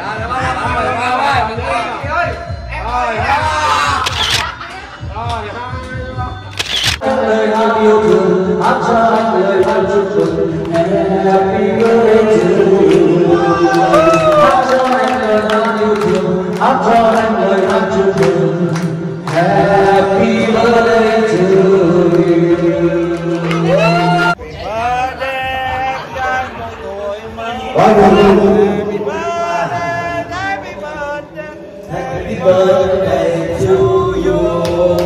lời hát yêu thương, hát cho anh lời hát chúc mừng Happy birthday to you. Hát cho anh lời hát yêu thương, hát cho anh lời hát chúc mừng Happy birthday to you. Happy birthday to you.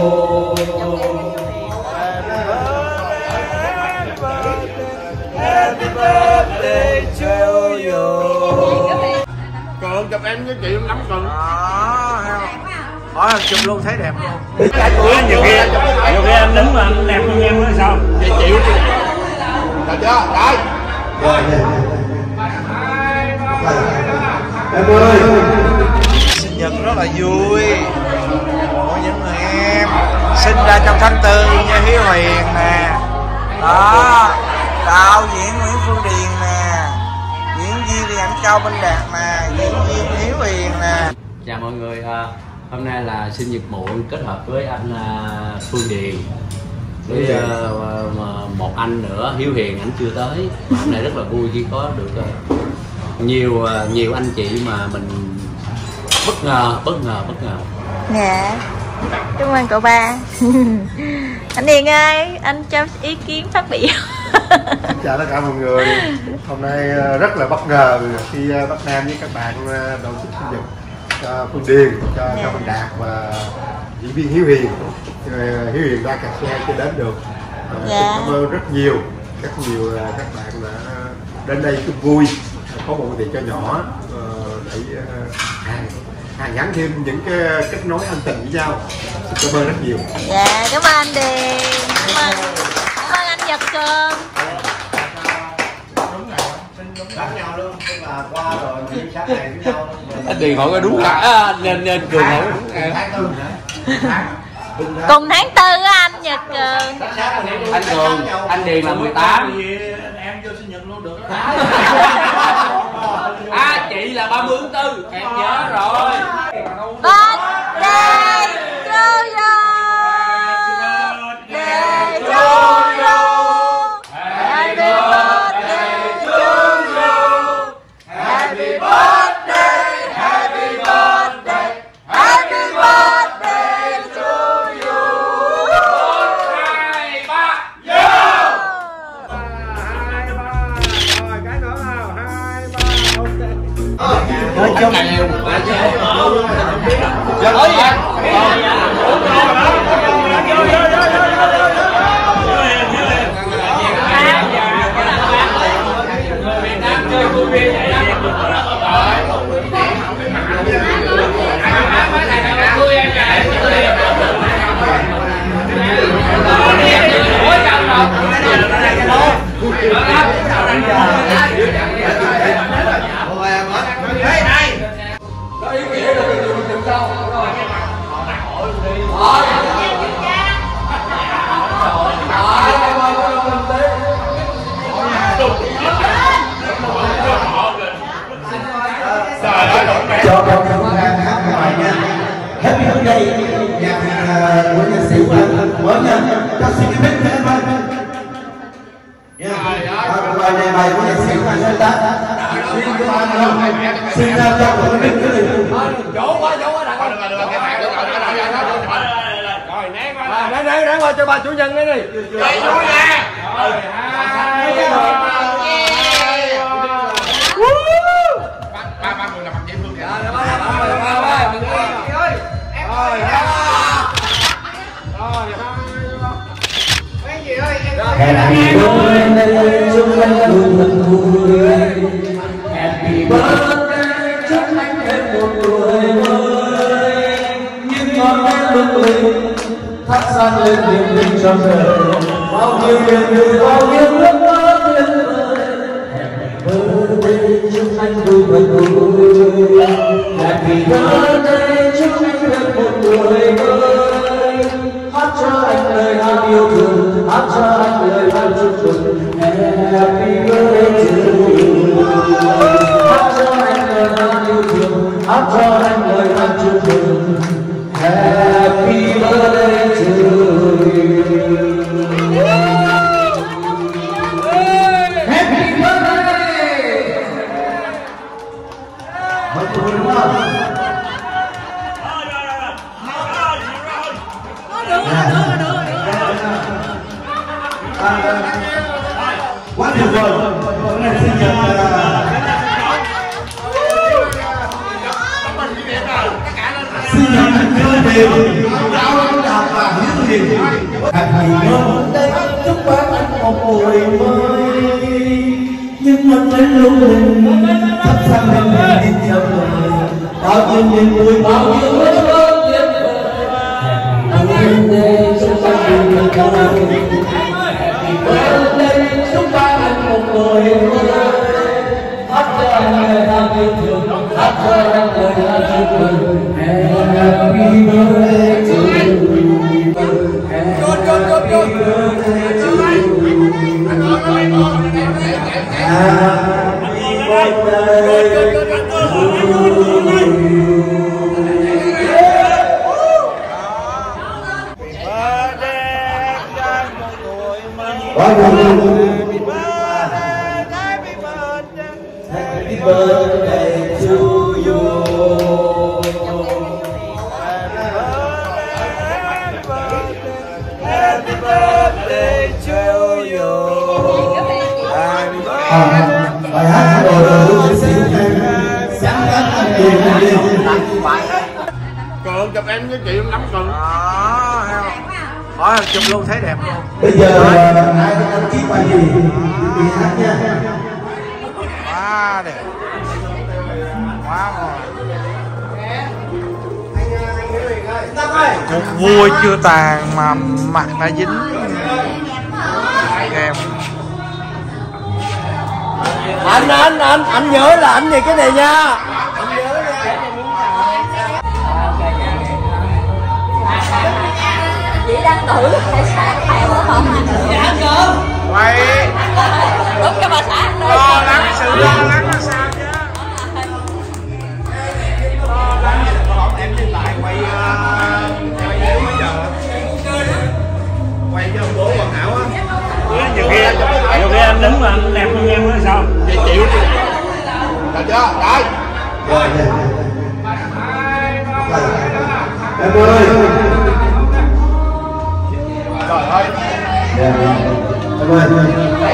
Happy birthday to you. Cường chụp em với chị lắm Cường. Hỏi chụp luôn thấy đẹp luôn. Nhiều khi em đứng mà anh đẹp hơn em nữa sao? Chị chịu đi. Được chưa? Rồi. Em ơi, Sinh nhật rất là vui của những người em sinh ra trong tháng 4 như Hiếu Hiền nè, đó, đạo diễn Nguyễn Phương Điền nè, diễn viên thì anh Cao Minh Đạt nè, diễn viên Hiếu Hiền nè. Chào mọi người, hôm nay là sinh nhật muộn kết hợp với anh Phương Điền với một anh nữa Hiếu Hiền, anh chưa tới. Hôm nay rất là vui khi có được nhiều anh chị mà mình bất ngờ. Dạ, cảm ơn cậu ba. Anh Điền ơi, anh cho ý kiến phát biểu. Chào tất cả mọi người. Hôm nay rất là bất ngờ khi Bắc Nam với các bạn tổ chức sinh nhật cho Phương Điền, cho Cao Minh Đạt và diễn viên Hiếu Hiền. Hiếu Hiền ra cà xe chưa đến được. Cảm ơn rất nhiều các bạn đã đến đây chung vui, có một tiệc cho nhỏ để hàn gắn thêm những cái kết nối ân tình với nhau. Xin cảm ơn rất nhiều. Dạ, cảm ơn anh Điền, cảm ơn anh Nhật Cường. Đánh nhau luôn, tức là qua rồi những sáng này với nhau. Anh Điền hỏi có đúng cả nên Cường hỏi đúng Cùng tháng 4 á anh Nhật Cường. anh Cường, anh Điền là 18. Em vô sinh nhật luôn được. Chị là 30 tháng 4, em nhớ rồi. Birthday to you. Birthday to you. Happy birthday to you. Happy birthday, happy birthday, happy birthday to you. 2, 3, vô. 2, 3, rồi cái nữa nào, 2, 3, ok. Nói chung cho con hát bài nha. Happy birthday của nhạc sĩ mới nha. Cho xin cái mic em ơi. Bài này bài của nhạc sĩ Hoàng Sơn Tá. Xin cho một cái mic nữa. Chỗ quá được rồi, nén qua cho ba chủ nhân ấy đi. Đây vui nè. Ba người làm dễ thương kìa. Happy birthday chúc anh luôn thật vui. Happy birthday chúc anh thêm một tuổi mới. Những ngọn nến lung linh thắp sáng lên niềm tin trong đời. Bao nhiêu niềm vui, bao nhiêu ước mơ tuyệt vời. Happy birthday chúc anh luôn thật vui. Happy birthday chúc anh thêm một tuổi mới. Hát cho anh lời hát yêu thương, hát cho anh lời hát chúc mừng Happy birthday to you. Hát cho anh lời hát yêu thương, hiền, áo đạp và hiếu hiền. Happy birthday, chúc bác anh một buổi mới. Nhưng mình đến lúc mình thắp sáng lên nhìn nhau đời, bao nhiêu niềm vui, bao nhiêu ước mơ tuyệt vời. Happy birthday, chúc bác anh một buổi mới. Happy birthday, chúc bác anh một buổi mới. Hát cho anh lời ta yêu thương, hát cho anh lời ta chúc mừng. Happy birthday to you. Happy birthday to you. Happy birthday to you. Happy birthday to you. Bài hát rồi lúc sẽ sáng tác anh đi. Cường chụp em với chị nắm Cường. Hỏi chụp luôn thấy đẹp luôn. Bây giờ ai có đăng ký bài gì thì hát nha. Quá đẹp. Quá ngon. Cuộc vui chưa tàn mà mặt đã dính kem. Anh nhớ là anh về cái này nha. Chị đang thử phải sáng theo đó không anh? Dạ không. Quay. Đúng cho bà xã anh ơi. Lo lắng sự lo lắng là sao chứ? Lo lắng em với lại quay mấy giờ? Quay cho bố hoàn hảo á. Nhiều khi anh đứng mà anh đẹp hơn em nữa sao? Vậy chịu được chưa? Đấy. Rồi. Em ơi. Trời ơi. Em ơi.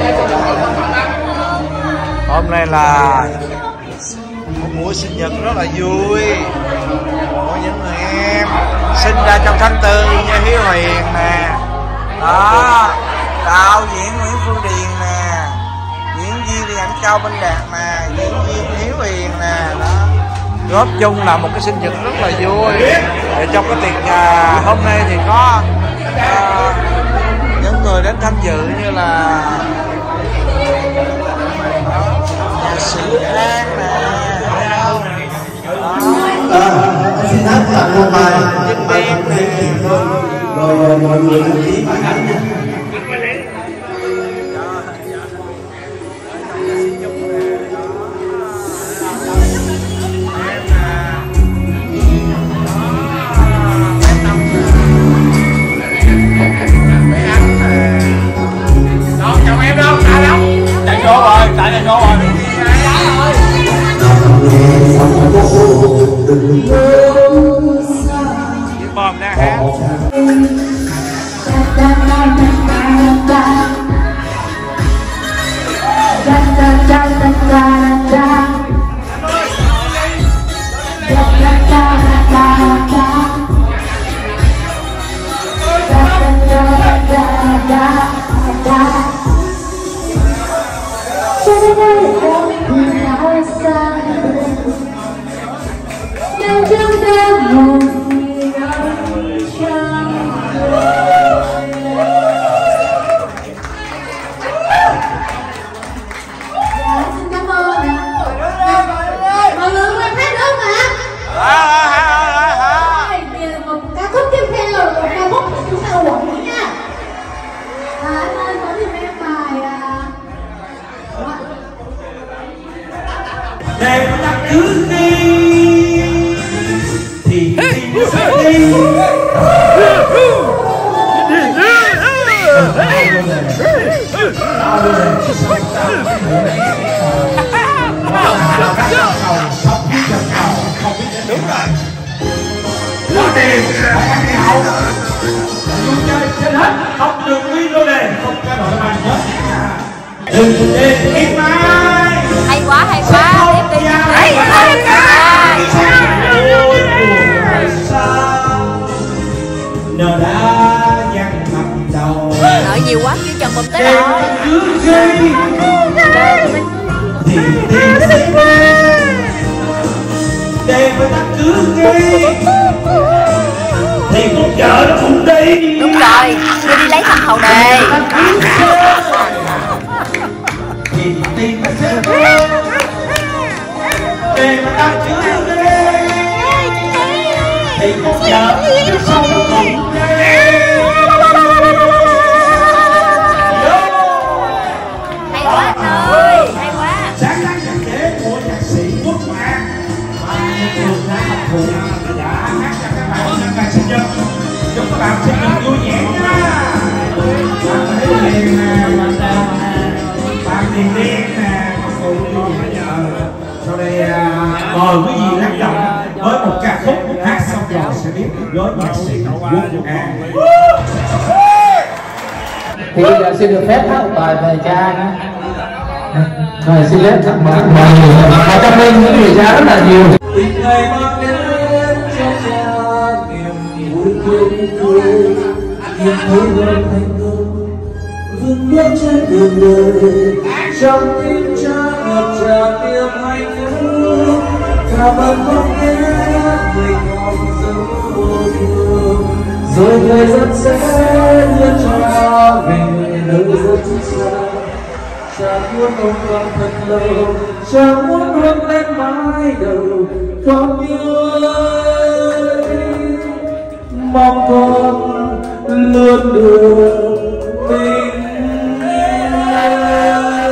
Hôm nay là một buổi sinh nhật rất là vui của những người em sinh ra trong tháng 4 như Hiếu Huyền nè, đó, đạo diễn Nguyễn Phương Điền nè, diễn viên thì anh Cao Minh Đạt nè, diễn viên Hiếu Huyền nè, đó. Góp chung là một cái sinh nhật rất là vui. Để trong cái tiệc hôm nay thì có những người đến tham dự như là nhạc sĩ An nè, Anh xin hát tặng một bài. Vinh Biên nè, Rồi mọi người đăng ký bài hát nha. Chồng em đâu? Tại đâu? Chạy vô rồi, chạy vô rồi. Bom đang hát. Đẹp đặt cứ đi thì sẽ đi. Đúng rồi. Có tiền không có đi học. Vui chơi trên hết, học được video này, không có đội bàn nhớ. Đừng đến em mai. Hay quá, tiếp đi. Hay quá. cũng tới rồi. Để mà ta cứ nghe thì con vợ nó cũng đi. Đúng rồi, tôi đi lấy thằng hậu đề. Thì tim nó sẽ để mà ta cứ nghe thì con vợ nó sống cùng đi. Hay quá trời, hay quá. Sáng tác nhạc chế của nhạc sĩ Quốc Hoàng Trường đã hát cho các bạn nhân ngày sinh nhật. Chúc các bạn sinh nhật vui vẻ nha. Bạn Thế Liền nè, bạn Điền Điên nè, cùng vui vẻ vợ. Sau đây mời quý vị lắng động với một ca khúc hát xong rồi sẽ biết với nhạc sĩ Quốc Hoàng. Thì bây giờ xin được phép hát một bài về cha nữa. Rồi xin phép tặng mọi người và cảm ơn những người cha rất là nhiều. Tình ngày mang đến cho cha niềm vui tươi, niềm vui hơn thành công vững bước trên đường đời. Trong tim cha ngập tràn niềm hạnh phúc, cảm ơn con nghe người con dấu vô thương. Rồi thời gian sẽ đưa cha về nơi rất xa. Cha muốn ôm con thật lâu, cha muốn hôn lên mái đầu con ơi. Mong con luôn được bình an.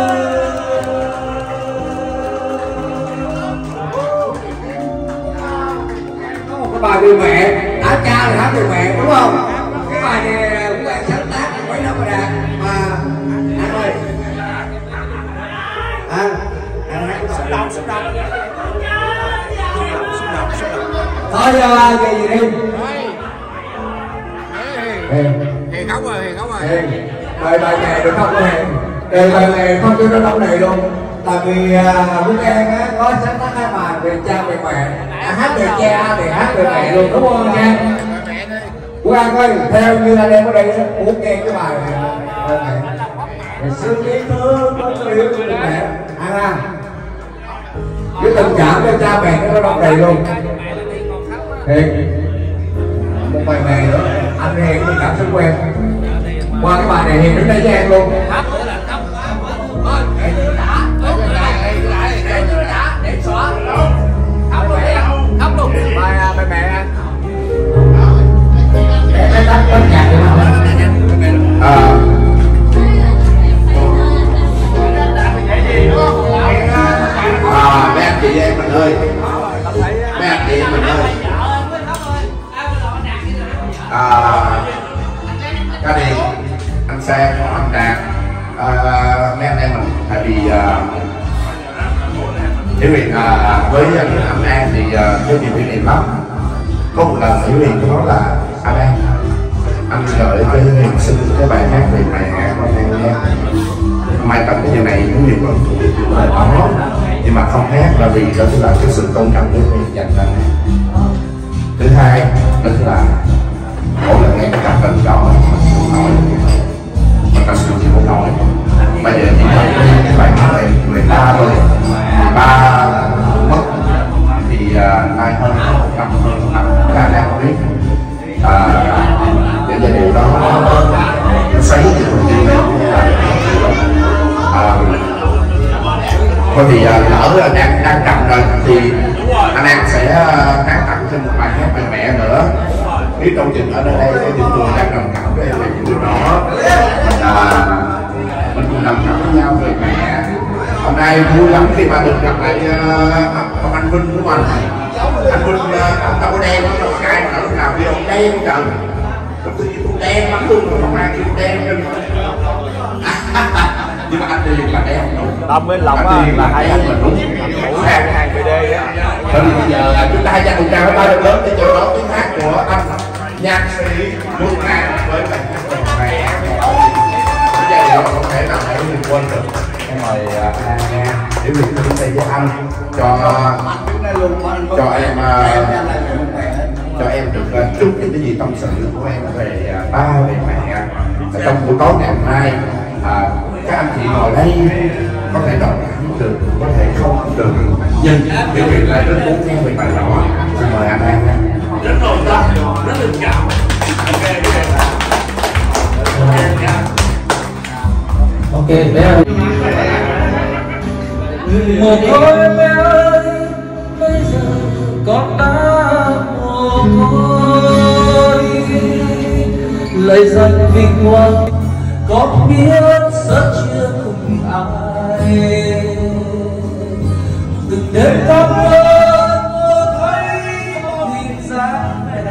Có một cái bài về mẹ, đã cha là hát về mẹ đúng không? Cái bài này cũng là sáng tác mấy năm rồi Đạt mà anh ơi. Thôi về gì đi. Hiền khóc rồi, Hiền khóc rồi. Đời bài này được không Hiền? Đời bài này không cho nó đâu này luôn. Tại vì Quốc An á có sáng tác hai bài về cha về mẹ. Hát về cha thì hát về mẹ luôn đúng không nha? Quốc An ơi, theo như anh em ở đây muốn nghe cái bài này. Ngày xưa khi thơ có người yêu của mẹ An à, cái tình cảm cho cha mẹ nó đong đầy luôn. Hiền một bài này nữa anh Hiền có cảm xúc quen qua cái bài này Hiền đứng đây với em luôn. Để xóa khóc luôn bài mẹ anh để tắt bớt nhạc đi mấy anh chị em mình ơi, mấy anh chị em mình ơi, cái này anh Sang, anh Đạt, mấy anh em mình, tại vì Hiếu Hiền với anh An thì có nhiều kỷ niệm lắm. Có một lần Hiếu Hiền có nói là anh An, anh gửi với Hiếu Hiền xin cái bài hát về mẹ con An nghe. Mai tận cái điều này Hiếu Hiền vẫn lời đó, nhưng mà không hát là vì đó là cái sự tôn trọng Hiếu Hiền dành cho anh. Thứ hai đó là mỗi lần nghe cái cảm tình đó mình nói mình thật sự không nói. Bây giờ chỉ nói cái bài hát này người ta thôi, ba mất thì ai hơn có một năm hơn năm ca đang biết để cho điều đó nó xoáy cho mình đi thôi thì lỡ đang cầm rồi thì anh em sẽ hát tặng thêm một bài hát về mẹ nữa. Biết đâu chừng ở đây có những người đang đồng cảm với những điều đó, mình cùng đồng cảm với nhau về mẹ. Hôm nay vui lắm khi mà được gặp lại ông anh Vinh của mình. Anh Vinh ông đâu có đen, ông đâu có cay mà lúc nào đi ông đen trời. Lúc tôi tôi đen lắm luôn, mà hôm nay tôi đen lên. Nhưng mà anh đi là đen đúng. Tâm với Lộc là hai anh mình đúng. Hàng BD á. Bởi vì bây giờ chúng ta dành một tràng với ba được lớn để chào đón tiếng hát của anh nhạc sĩ Quốc An với bài hát về mẹ. Bây giờ thì không thể nào để mình quên được. Em mời An nha, để mình đứng đây với anh cho em được chút những cái gì tâm sự của em về ba về mẹ. trong buổi tối ngày hôm nay các anh chị ngồi đây có thể đọc được, có thể không được, nhưng Hiếu Hiền lại rất muốn nghe về bài đó. Xin mời anh An. Rất nội tâm, rất tình cảm. Ok, bé ơi. Mồ côi bé ơi, bây giờ con đã mồ côi. Lời dành vinh quang, con biết rất chưa cùng ai. Từng đêm con mơ thấy hình dáng mẹ,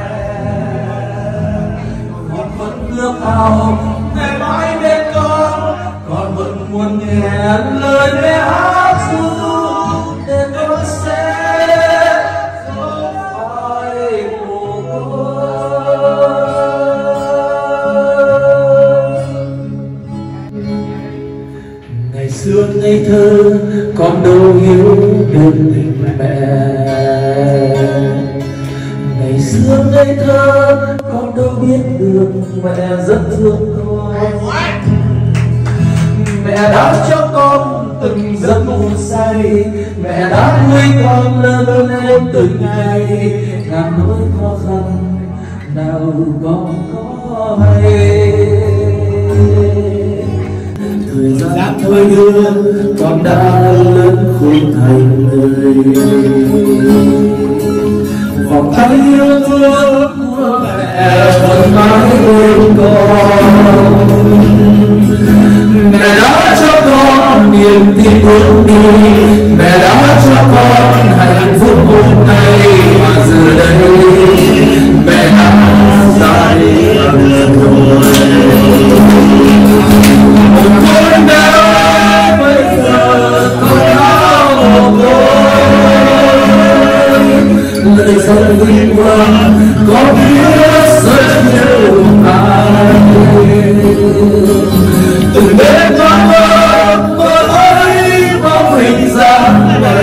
con vẫn ước ao ngày mãi bên con vẫn muốn nghe lời mẹ hát ru để con sẽ không phải mồ côi. Ngày xưa ngây thơ con đâu hiểu được tình mẹ, ngày xưa ngây thơ con đâu biết được mẹ rất thương con. Mẹ đã cho con từng giấc ngủ say, mẹ đã nuôi con lớn lên từng ngày, ngàn nỗi khó khăn nào con có hay. Thời gian thôi đưa con đã lớn khôn thành người, vòng tay yêu thương của mẹ vẫn mãi bên con. Mẹ đã cho con niềm tin bước đi, mẹ đã cho con hạnh phúc hôm nay, mà giờ đây mẹ đã ra đi lần rồi. Một côi mẹ ơi, bây giờ con đã mồ côi. Lời dạy vinh quang con biết rất nhiều ai. Từng đêm con mơ thấy bóng hình dáng mẹ,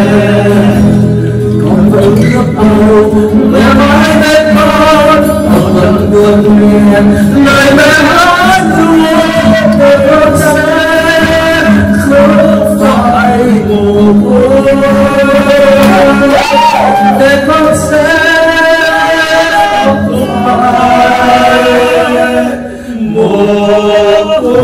con vẫn ước ao mẹ mãi bên con vẫn luôn nghe lời mẹ hát ru để con sẽ không phải mồ côi, để con sẽ không phải mồ côi.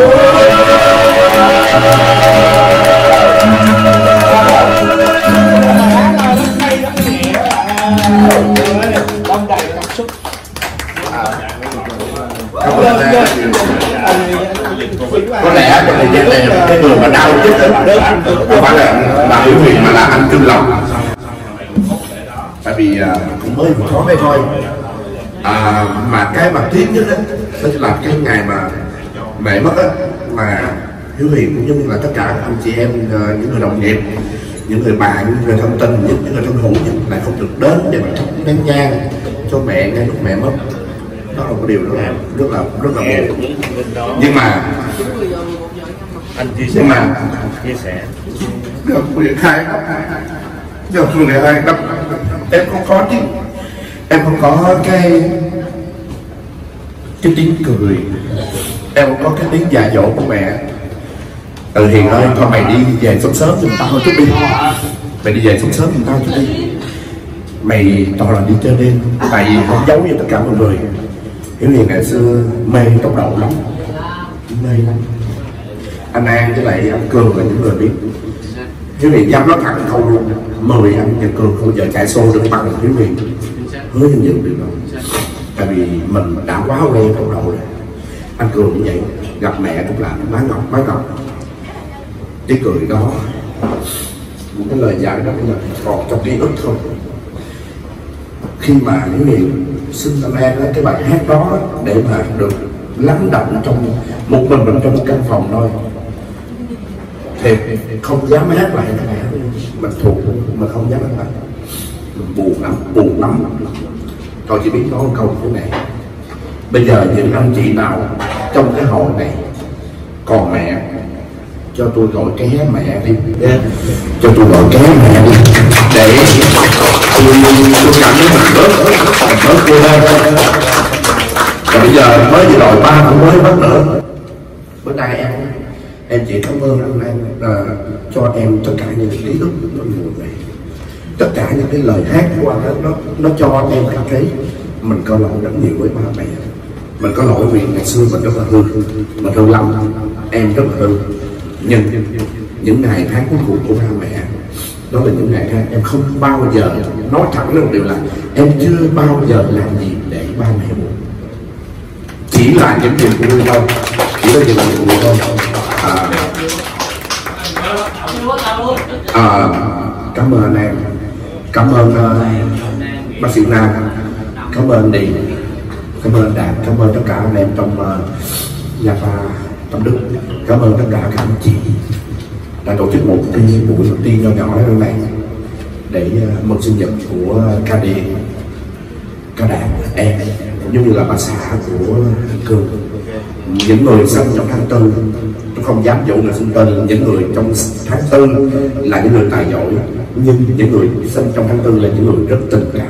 Có lẽ trong thời gian này cái người mà đau nhất không phải là bà Hiếu Hiền mà là anh Trương Long, tại vì cũng mới có đây thôi. Mà cái mà tiếc nhất đó là cái ngày mà mẹ mất á, mà Hiếu Hiền cũng như là tất cả anh chị em, những người đồng nghiệp, những người bạn, những người thân tình, những người thân hữu lại không được đến để mà thắp nén nhang cho mẹ ngay lúc mẹ mất. Đó là một điều rất là buồn. Nhưng mà anh chia sẻ, được quyền khai được quyền khai đâu, em không có chứ, em không có cái tiếng cười, em không có cái tiếng dạ dỗ của mẹ. Hiền ơi, thôi mày đi về sớm sớm giùm tao chút đi, mày đi về sớm sớm giùm tao chút đi, mày toàn là đi chơi đêm, tại vì không giấu với tất cả mọi người. Hiếu Hiền ngày xưa mê tốc độ lắm, mê lắm. Anh An với lại anh Cường là những người biết. Hiếu Hiền dám nói thẳng câu luôn, 10 anh và Cường không giờ chạy xô được bằng Hiếu Hiền, hứa như những điều đó. Tại vì mình đã quá quen tốc độ rồi. Anh Cường cũng vậy, gặp mẹ cũng là má ngọc. Cái cười đó, một cái lời dạy đó là còn trong ký ức thôi. Khi mà Hiếu Hiền xin anh An cái bài hát đó để mà được lắng động trong một mình trong một căn phòng thôi, thì không dám hát lại cái bài hát mình thuộc, mình không dám hát lại, mình buồn lắm. Tôi chỉ biết nói một câu như thế này: bây giờ những anh chị nào trong cái hội này còn mẹ, cho tôi gọi ké mẹ đi, cho tôi gọi ké mẹ đi, để tôi cảm thấy mình bớt cô đơn. Và bây giờ mới vừa rồi ba cũng mới mất nữa. Bữa nay em chỉ cảm ơn anh cho em tất cả những ký ức nó nhiều về tất cả những cái lời hát của anh nó cho em cảm thấy mình có lỗi rất nhiều với ba mẹ. Mình có lỗi vì ngày xưa mình rất là hư, mình hư lắm, em rất là hư. Nhưng những ngày tháng cuối cùng của ba mẹ đó là những ngày tháng em không bao giờ nói thẳng luôn điều là em chưa bao giờ làm gì để ba mẹ buồn. Chỉ là những điều của tôi thôi, chỉ là những điều của tôi thôi. Cảm ơn em, cảm ơn bác sĩ Nam, cảm ơn Đi, cảm ơn Đạt, cảm ơn tất cả anh em trong nhà pha Tâm Đức, cảm ơn tất cả các anh chị đã tổ chức một cái buổi đầu tiên nhỏ nhỏ như này để mừng sinh nhật của ca Đi, ca Đạt, em cũng như là bà xã của Cường. Những người sinh trong tháng 4, tôi không dám dụ người sinh tên, những người trong tháng 4 là những người tài giỏi, nhưng những người sinh trong tháng 4 là những người rất tình cảm.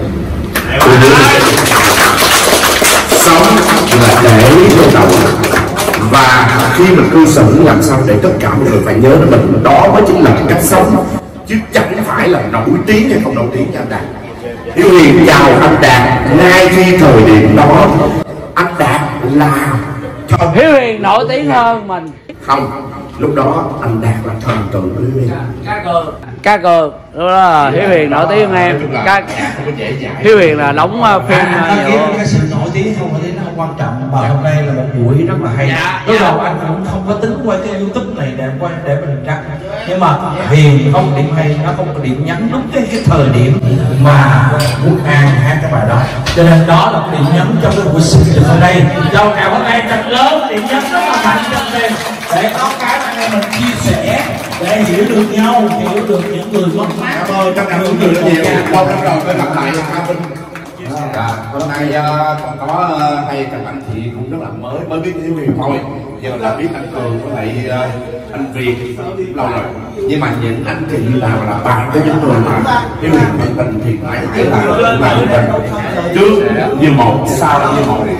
Sống là để vô đầu, và khi mình cư xử làm sao để tất cả mọi người phải nhớ mình, đó mới chính là cách sống, chứ chẳng phải là nổi tiếng hay không nổi tiếng nha anh Đạt. Hiếu Hiền chào anh Đạt ngay khi thời điểm đó anh Đạt là Hiếu Hiền nổi tiếng hơn mình. Không, lúc đó anh Đạt là thần tượng của Hiếu Hiền. Cá Cược, lúc đó là Hiếu Hiền nổi tiếng hơn em. Hiếu Hiền là đóng phim nhiều. Cái sự nổi tiếng không nổi tiếng nó không quan trọng, mà hôm nay là một buổi rất là hay. Lúc đầu anh cũng không có tính quay cái YouTube này để mình cắt, nhưng mà Hiền có một điểm hay, nó không có điểm nhấn đúng cái thời điểm mà Quốc An hát cái bài đó, cho nên đó là cái điểm nhấn trong cái buổi sinh nhật hôm nay. Cho cả hôm nay thật lớn, điểm nhấn rất là mạnh trong đêm để có cái anh em mình chia sẻ, để hiểu được nhau, hiểu được những người mất mát. Cảm ơn các bạn cũng nhiều nhiều. Lâu lắm rồi mới gặp lại Hà Vinh. Hôm nay còn có hai các anh chị cũng rất là mới biết Hiếu Hiền thôi, giờ là biết anh Cường với lại anh Việt lâu rồi, nhưng mà những anh chị nào là bạn với những người mà Hiếu Hiền thân tình thì phải là như vậy, trước như một, sau như một.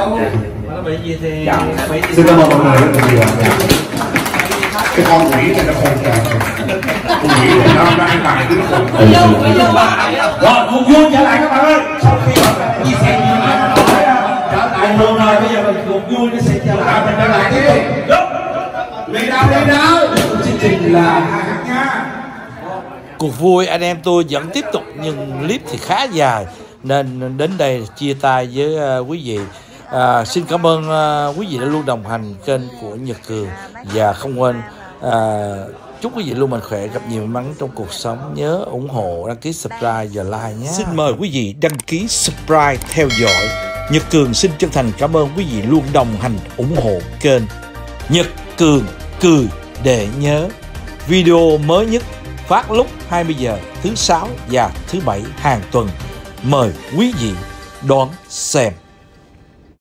Xin cảm ơn mọi người rất là nhiều. Cái con quỷ này nó khôn kìa, con quỷ này nó ăn bài cứ nó khôn. Rồi, cùng vui trở lại các bạn ơi. Sau khi mà chia sẻ như vậy mà nói trở lại luôn rồi, bây giờ mình cùng vui nó sẽ trở lại, mình trở lại tiếp tục. Đúng. Đi đâu? Chương trình là hát nha. Cuộc vui anh em tôi vẫn tiếp tục, nhưng clip thì khá dài nên đến đây chia tay với quý vị. Xin cảm ơn quý vị đã luôn đồng hành kênh của Nhật Cường, và không quên chúc quý vị luôn mạnh khỏe, gặp nhiều may mắn trong cuộc sống. Nhớ ủng hộ, đăng ký subscribe và like nhé. Xin mời quý vị đăng ký subscribe theo dõi. Nhật Cường xin chân thành cảm ơn quý vị luôn đồng hành ủng hộ kênh Nhật Cường cười để nhớ. Video mới nhất phát lúc 20 giờ thứ 6 và thứ 7 hàng tuần. Mời quý vị đón xem.